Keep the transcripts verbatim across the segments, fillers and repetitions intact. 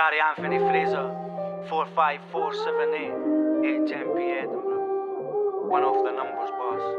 Gary Anthony Fraser, four five four seven eight, H M P Edinburgh. One of the numbers, boss.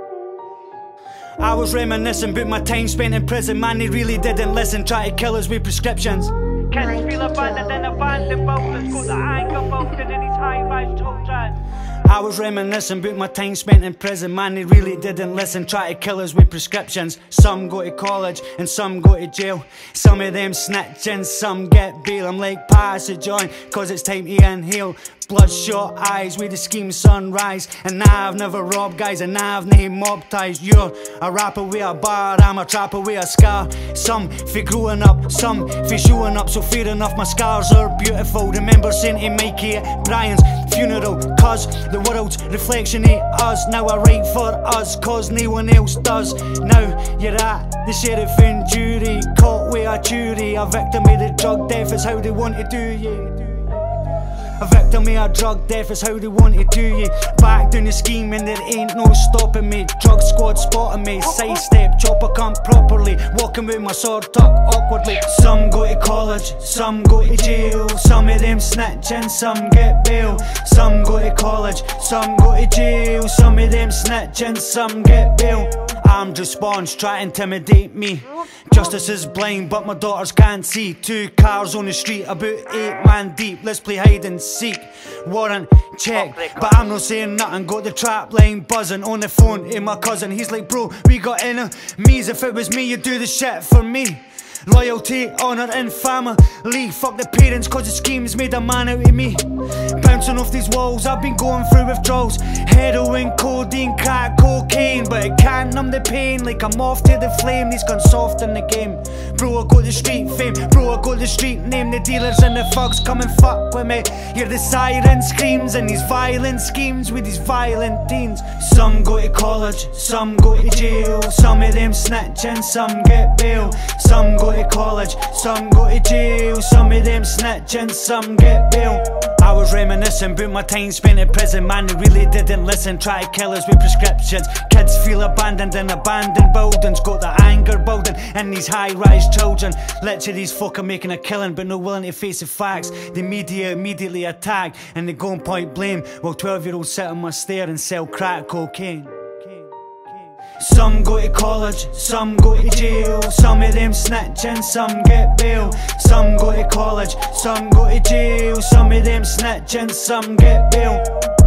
I was reminiscing about my time spent in prison. Man, he really didn't listen, try to kill us with prescriptions. Kids feel abandoned in abandoned buildings, got the anger building in his high-rise children. I was reminiscing about my time spent in prison. Man, they really didn't listen, try to kill us with prescriptions. Some go to college and some go to jail. Some of them snitching, some get bail. I'm like, pass it joint, cause it's time to inhale. Bloodshot eyes with the scheme sunrise. And now I've never robbed guys, and now I've named mob ties. You're a rapper with a bar, I'm a trapper with a scar. Some for growing up, some for showing up. So fair enough, my scars are beautiful. Remember saying to Mikey at Brian's funeral, cause the world's reflection of us. Now I write for us, cause no one else does. Now you're at the sheriff and jury, caught with a jury. A victim of the drug death is how they want to do you. A victim of a drug death is how they want to do you. Back down the scheme and there ain't no stopping me. Drug squad spotting me, sidestep, chopper come properly. Walking with my sword tucked awkwardly. Some go to college, some go to jail. Some of them snitching, some get bail. Some go to college, some go to jail. Some of them snitching, some get bail. Armed response, try to intimidate me. Justice is blind, but my daughters can't see. Two cars on the street, about eight man deep. Let's play hide and seek. Warrant check, but I'm not saying nothing. Got the trap line buzzing on the phone to my cousin. He's like, bro, we got enemies. If it was me, you'd do the shit for me. Loyalty, honour and family. Fuck the parents, cause the schemes made a man out of me. Bouncing off these walls, I've been going through withdrawals. Heroin, codeine, crack, cocaine. But it can't numb the pain, like I'm off to the flame. He's gone soft in the game. Bro, I got the street fame. Bro, I got the street name. The dealers and the thugs come and fuck with me. Hear the siren screams and these violent schemes with these violent teens. Some go to college, some go to jail. Some of them snitching, some get bail. Some go to college, some go to jail. Some of them snitching, some get bail. I was reminiscing about my time spent in prison. Man, they really didn't listen, try to kill us with prescriptions. Kids feel abandoned in abandoned buildings. Got the anger building in these high-rise children. Literally these fucker making a killing but not willing to face the facts. The media immediately attack and they go and point blame, while twelve year olds sit on my stair and sell crack cocaine. Some go to college, some go to jail. Some of them snitching, some get bail. Some go to college, some go to jail. Some of them snitching, some get bail.